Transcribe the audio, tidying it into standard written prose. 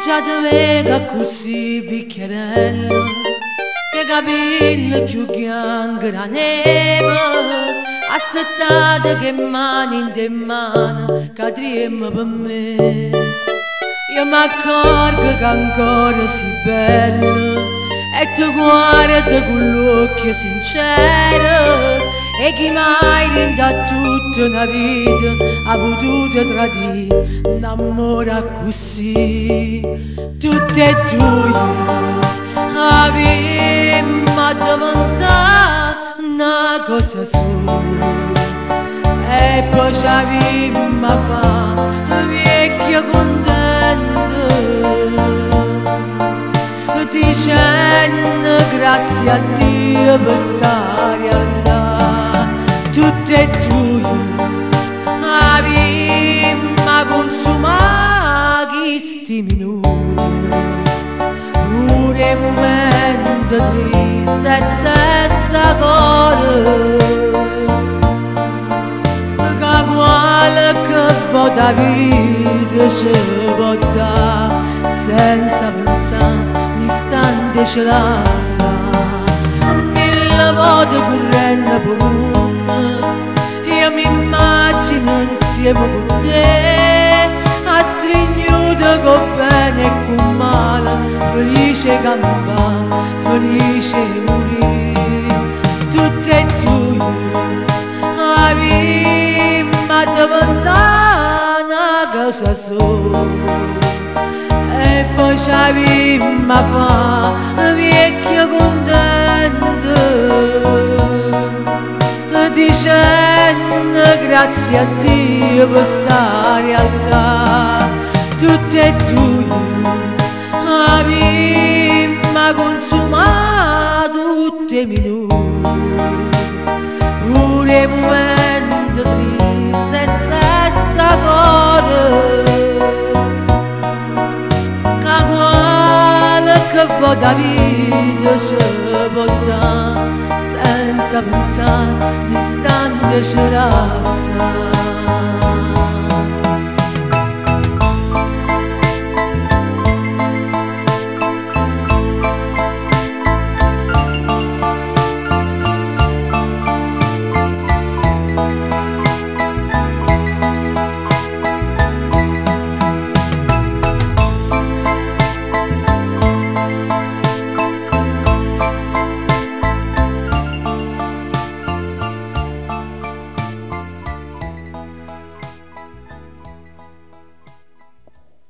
Già te vega così bicchierello, che capelli più bianchi da neve, aspettate che mani in te mano cadremo per me. Io mi accorgo che ancora si bello e tu guardi con l'occhio sincero, e chi mai da tutta una vita ha potuto tradire un amore così. Tutte e due avevamo davanti una cosa sola, e poi ci avevamo a fare vecchio contento, dicendo grazie a Dio per sta realtà. Tutte e due avevamo consumato questi minuti, pure momenti tristi e senza cuore, che qualche volta vita ci può dare senza pensare un istante ce lascia. Mille volte correndo per io mi immagino insieme con te, a stringere con bene e con male, felice campare, felice morire. Tutte e due avevamo davanti una cosa sola, e poi ci avevamo a fare vecchio contento, dicendo grazie a Dio per sta realtà. Tutte e due avevamo consumato tutti i minuti, pure momenti tristi e senza cuore, che qualche volta vita ci può dare senza pensare l'istante ce lascia.